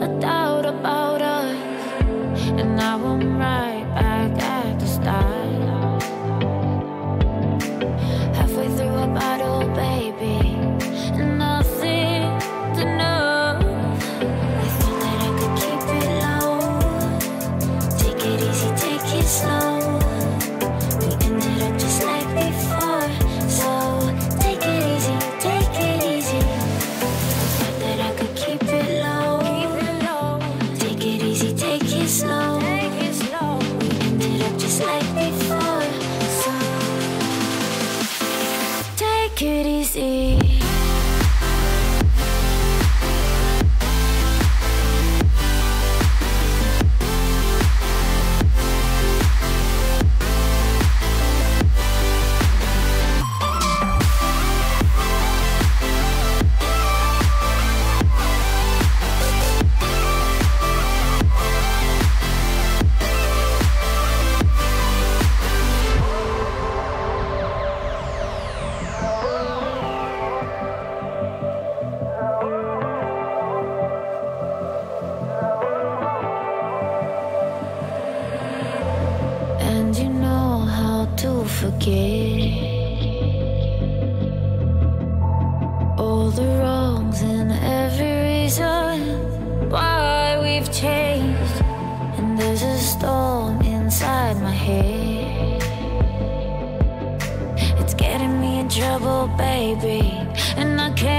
a doubt about us, and now I'm right back at the start. Halfway through a bottle, baby, and nothing's enough. I thought that I could keep it low. Take it easy, take it slow. We ended up just like before, so take it easy, take it easy. I thought that I could keep it low. Take it easy, take it slow. We ended up just like before, so take it easy. And you know how to forget all the wrongs and every reason why we've changed. And there's a storm inside my head. It's getting me in trouble, baby, and I can't